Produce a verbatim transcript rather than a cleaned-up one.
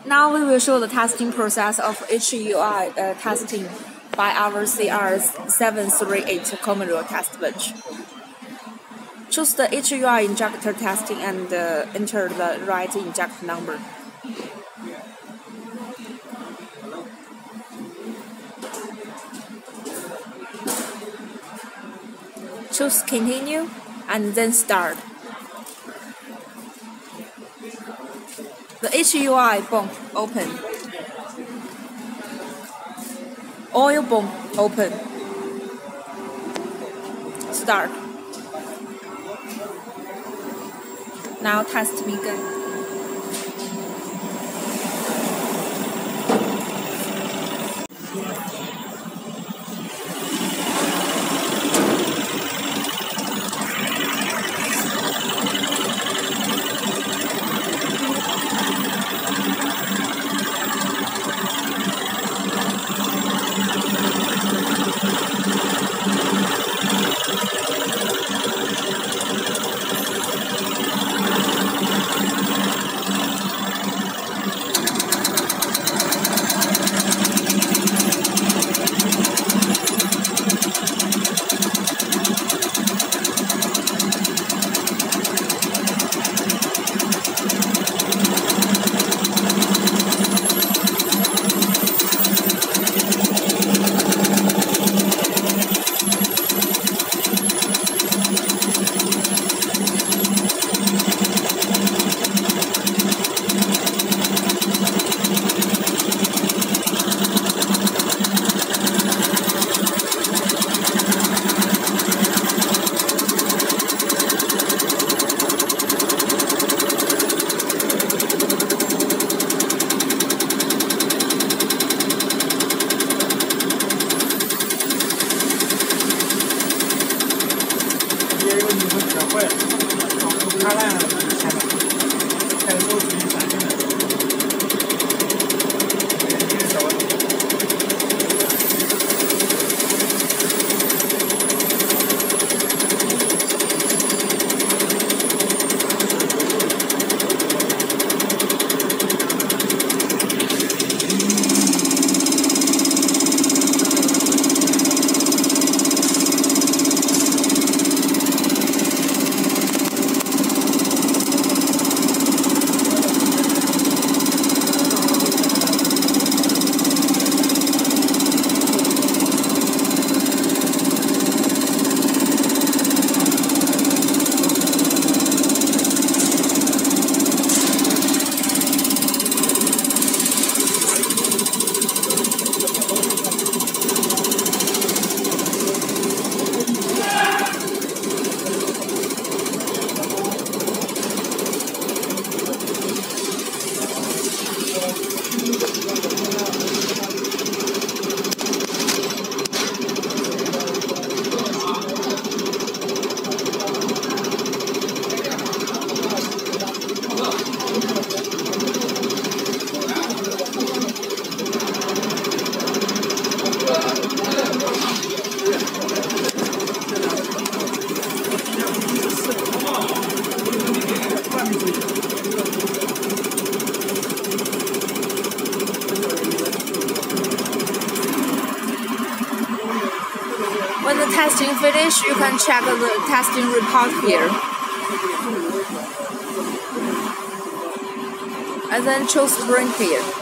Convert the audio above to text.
Now we will show the testing process of H U I uh, testing by our C R seven three eight common rail test bench. Choose the H U I injector testing and uh, enter the right inject number. Choose continue and then start. The H U I pump open. Oil pump open. Start. Now test begin. When the testing finishes, you can check the testing report here. And then choose print here.